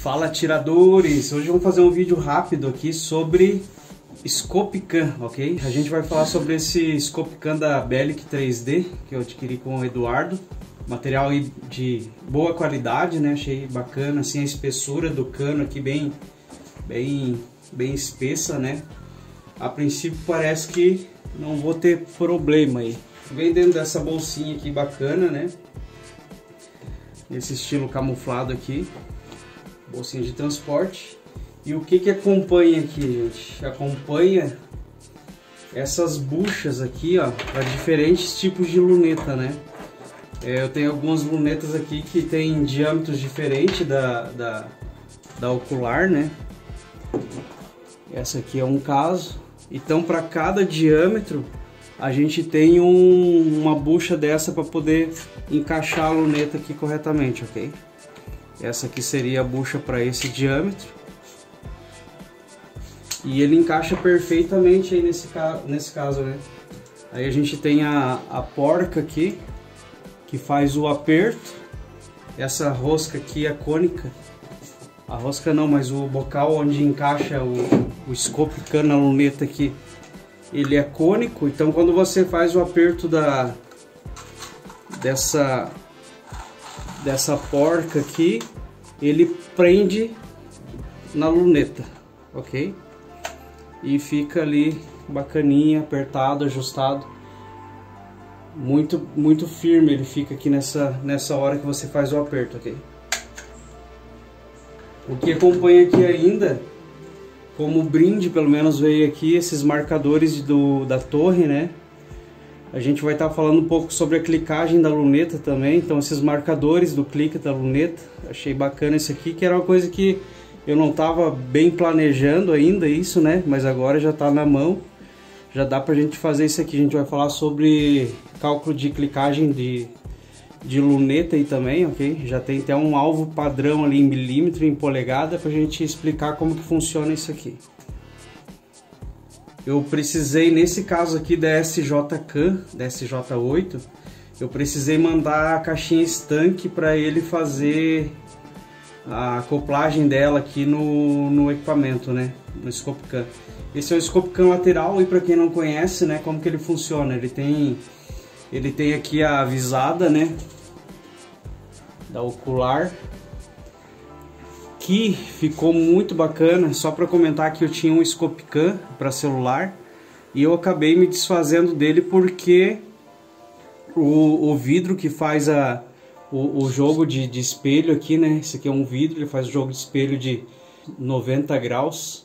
Fala, tiradores! Hoje vamos fazer um vídeo rápido aqui sobre Scopecan, ok? A gente vai falar sobre esse Scopecan da Belic 3D que eu adquiri com o Eduardo. Material de boa qualidade, né? Achei bacana, assim, a espessura do cano aqui bem espessa, né? A princípio parece que não vou ter problema aí. Vem dentro dessa bolsinha aqui bacana, né? Esse estilo camuflado aqui. Bolsinha de transporte. E o que acompanha aqui, gente? Acompanha essas buchas aqui, ó, para diferentes tipos de luneta, né? Eu tenho algumas lunetas aqui que tem diâmetros diferentes da ocular, né? Essa aqui é um caso. Então, para cada diâmetro, a gente tem uma bucha dessa para poder encaixar a luneta aqui corretamente, ok? Essa aqui seria a bucha para esse diâmetro. E ele encaixa perfeitamente aí nesse caso, né? Aí a gente tem a porca aqui, que faz o aperto. Essa rosca aqui é cônica. A rosca não, mas o bocal onde encaixa o Scopecan na luneta aqui, ele é cônico. Então quando você faz o aperto dessa porca aqui, ele prende na luneta, ok? E fica ali bacaninha, apertado, ajustado. Muito firme ele fica aqui nessa hora que você faz o aperto, ok? O que acompanha aqui ainda, como brinde, pelo menos veio aqui esses marcadores da torre, né? A gente vai estar falando um pouco sobre a clicagem da luneta também. Então esses marcadores do clique da luneta, achei bacana esse aqui, que era uma coisa que eu não estava bem planejando ainda isso, né? Mas agora já está na mão, já dá pra gente fazer isso aqui. A gente vai falar sobre cálculo de clicagem de luneta aí também, ok? Já tem até um alvo padrão ali em milímetro, em polegada, pra gente explicar como que funciona isso aqui. Eu precisei, nesse caso aqui da SJCan, da SJ8, eu precisei mandar a caixinha estanque para ele fazer a acoplagem dela aqui no equipamento, né? No Scopecan. Esse é o Scopecan lateral, e para quem não conhece, né, como que ele funciona? Ele tem aqui a visada, né, da ocular, que ficou muito bacana. Só para comentar que eu tinha um Scopecan para celular e eu acabei me desfazendo dele porque o vidro que faz o jogo de espelho aqui, né? Esse aqui é um vidro, ele faz o jogo de espelho de 90 graus.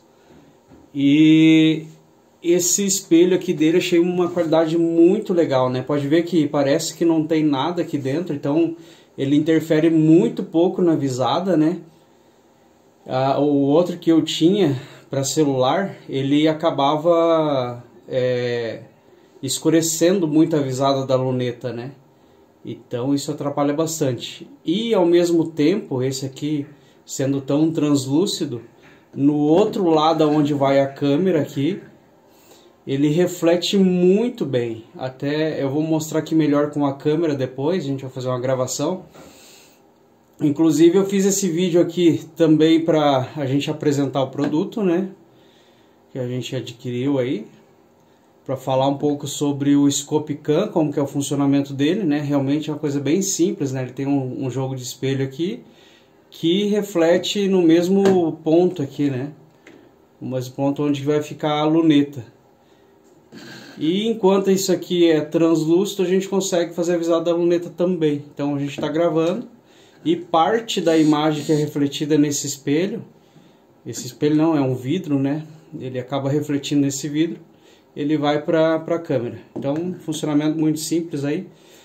E esse espelho aqui dele achei uma qualidade muito legal, né? Pode ver que parece que não tem nada aqui dentro, então ele interfere muito pouco na visada, né? O outro que eu tinha para celular, ele acabava escurecendo muito a visada da luneta, né? Então isso atrapalha bastante. E ao mesmo tempo, esse aqui sendo tão translúcido, no outro lado onde vai a câmera aqui, ele reflete muito bem. Até eu vou mostrar aqui melhor com a câmera depois, a gente vai fazer uma gravação. Inclusive eu fiz esse vídeo aqui também para a gente apresentar o produto, né, que a gente adquiriu aí, para falar um pouco sobre o Scopecan, como que é o funcionamento dele, né. Realmente é uma coisa bem simples, né. Ele tem um jogo de espelho aqui que reflete no mesmo ponto aqui, né, o mesmo ponto onde vai ficar a luneta. E enquanto isso aqui é translúcido, a gente consegue fazer a visada da luneta também. Então a gente está gravando e parte da imagem que é refletida nesse espelho, esse espelho não, é um vidro, né? Ele acaba refletindo nesse vidro, ele vai para a câmera. Então, funcionamento muito simples aí.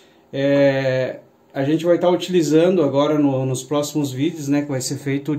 A gente vai estar utilizando agora nos próximos vídeos, né? Que vai ser feito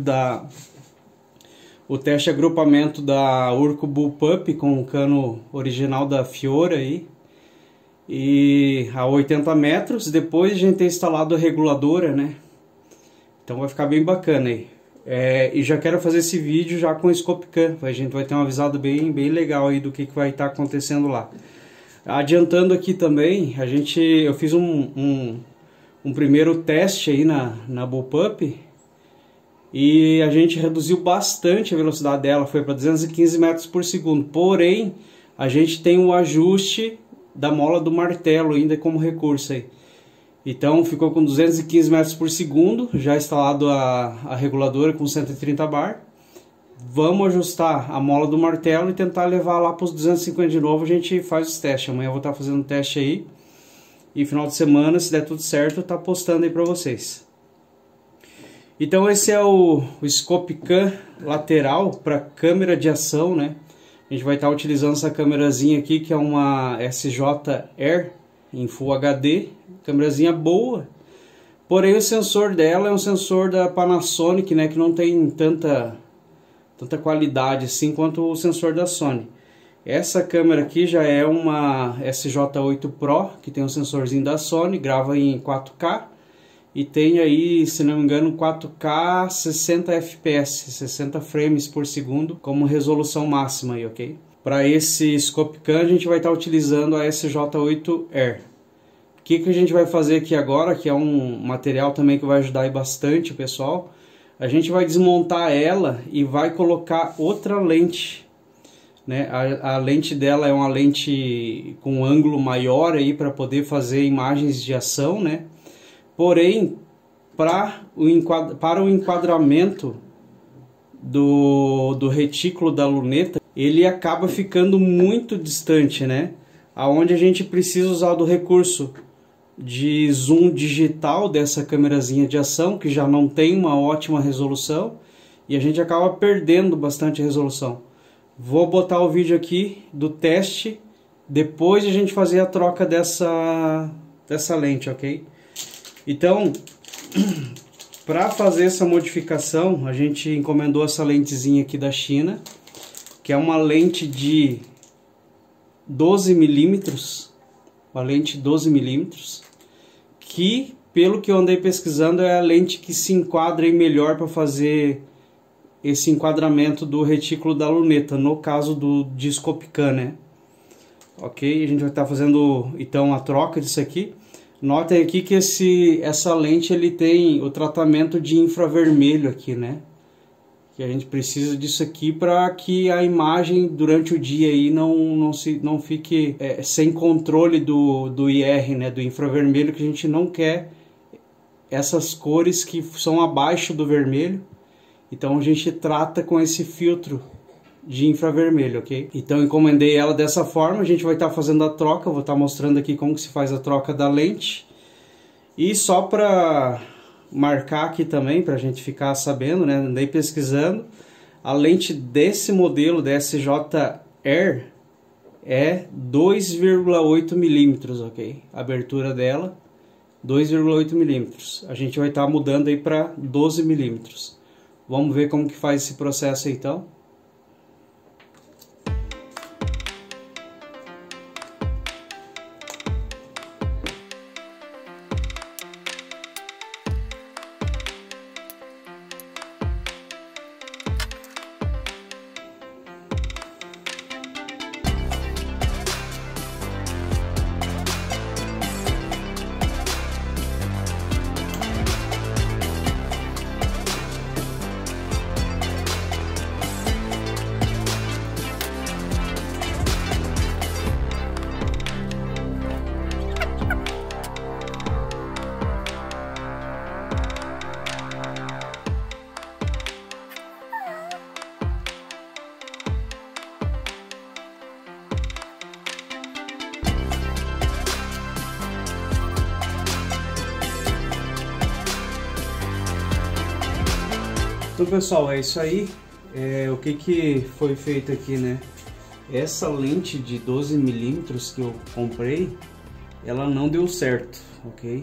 o teste de agrupamento da Urco Bullpup com o cano original da Fiora aí, e a 80 metros. Depois a gente tem instalado a reguladora, né? Então vai ficar bem bacana aí. E já quero fazer esse vídeo já com o Scopecan. A gente vai ter uma visada bem legal aí do que vai estar acontecendo lá. Adiantando aqui também, eu fiz um primeiro teste aí na Bullpup. e a gente reduziu bastante a velocidade dela, foi para 215 metros por segundo. Porém, a gente tem o ajuste da mola do martelo ainda como recurso aí. Então ficou com 215 metros por segundo, já instalado a reguladora com 130 bar. Vamos ajustar a mola do martelo e tentar levar lá para os 250 de novo. A gente faz os testes. Amanhã eu vou estar fazendo um teste aí. E final de semana, se der tudo certo, tá postando aí para vocês. Então esse é o Scope Cam lateral para câmera de ação, né? A gente vai estar utilizando essa câmerazinha aqui, que é uma SJ-R em Full HD. Câmerazinha boa. Porém o sensor dela é um sensor da Panasonic, né? Que não tem tanta qualidade assim quanto o sensor da Sony. Essa câmera aqui já é uma SJ8 Pro, que tem um sensorzinho da Sony, grava em 4K e tem aí, se não me engano, 4K 60 FPS, 60 frames por segundo como resolução máxima aí, ok? Para esse Scope Cam a gente vai estar utilizando a SJ8R. O que a gente vai fazer aqui agora, que é um material também que vai ajudar aí bastante o pessoal. A gente vai desmontar ela e vai colocar outra lente, né? A lente dela é uma lente com um ângulo maior aí para poder fazer imagens de ação, né? Porém, para o enquadramento do retículo da luneta, ele acaba ficando muito distante, né? Aonde a gente precisa usar do recurso de zoom digital dessa câmerazinha de ação, que já não tem uma ótima resolução, e a gente acaba perdendo bastante resolução. Vou botar o vídeo aqui do teste, depois a gente fazer a troca dessa lente, ok? Então, para fazer essa modificação, a gente encomendou essa lentezinha aqui da China, que é uma lente de 12 milímetros, uma lente 12 milímetros, que, pelo que eu andei pesquisando, é a lente que se enquadra aí melhor para fazer esse enquadramento do retículo da luneta, no caso de Scope Cam, né? Ok, a gente vai estar fazendo então a troca disso aqui. Notem aqui que essa lente ele tem o tratamento de infravermelho aqui, né? Que a gente precisa disso aqui para que a imagem durante o dia aí não fique sem controle do IR, né? Do infravermelho, que a gente não quer essas cores que são abaixo do vermelho. Então a gente trata com esse filtro de infravermelho, ok? Então encomendei ela dessa forma, a gente vai estar fazendo a troca, vou estar mostrando aqui como que se faz a troca da lente. E só para marcar aqui também, para a gente ficar sabendo, né? Andei pesquisando, a lente desse modelo, da SJ-R, é 2,8 milímetros, ok? A abertura dela, 2,8 milímetros. A gente vai estar mudando aí para 12 milímetros. Vamos ver como que faz esse processo aí, então. Então pessoal, é isso aí. O que foi feito aqui, né? Essa lente de 12 milímetros que eu comprei, ela não deu certo, ok?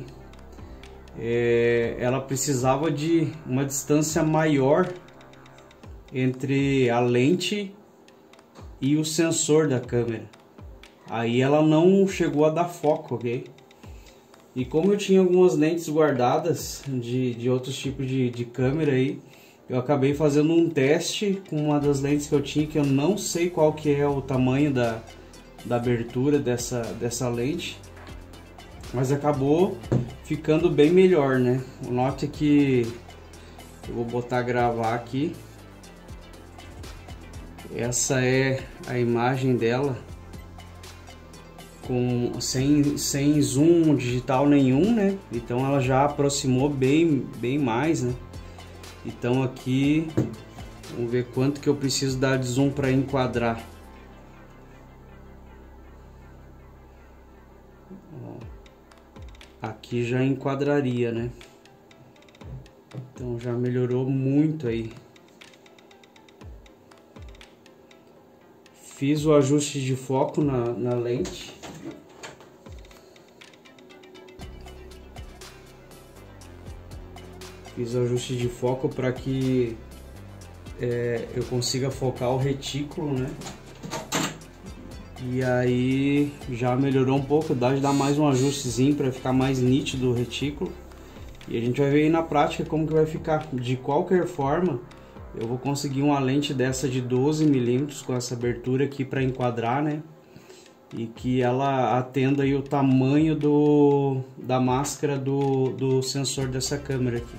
Ela precisava de uma distância maior entre a lente e o sensor da câmera. Aí ela não chegou a dar foco, ok? E como eu tinha algumas lentes guardadas de outros tipos de câmera aí, eu acabei fazendo um teste com uma das lentes que eu tinha, que eu não sei qual que é o tamanho da abertura dessa lente, mas acabou ficando bem melhor, né? Note que Eu vou botar gravar aqui. Essa é a imagem dela, sem zoom digital nenhum, né? Então ela já aproximou bem mais, né? Então aqui, vamos ver quanto que eu preciso dar de zoom para enquadrar. Ó, aqui já enquadraria, né? Então já melhorou muito aí. Fiz o ajuste de foco na lente. Fiz o ajuste de foco para que eu consiga focar o retículo, né? E aí já melhorou um pouco, dá de dar mais um ajustezinho para ficar mais nítido o retículo. E a gente vai ver aí na prática como que vai ficar. De qualquer forma, eu vou conseguir uma lente dessa de 12 mm com essa abertura aqui para enquadrar, né? E que ela atenda aí o tamanho da máscara do sensor dessa câmera aqui.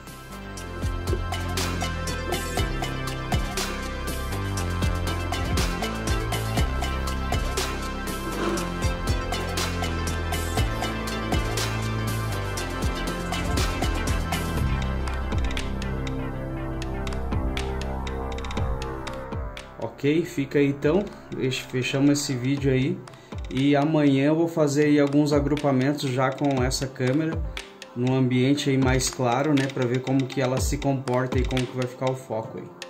Ok, fica aí então, fechamos esse vídeo aí e amanhã eu vou fazer aí alguns agrupamentos já com essa câmera num ambiente aí mais claro, né, para ver como que ela se comporta e como que vai ficar o foco aí.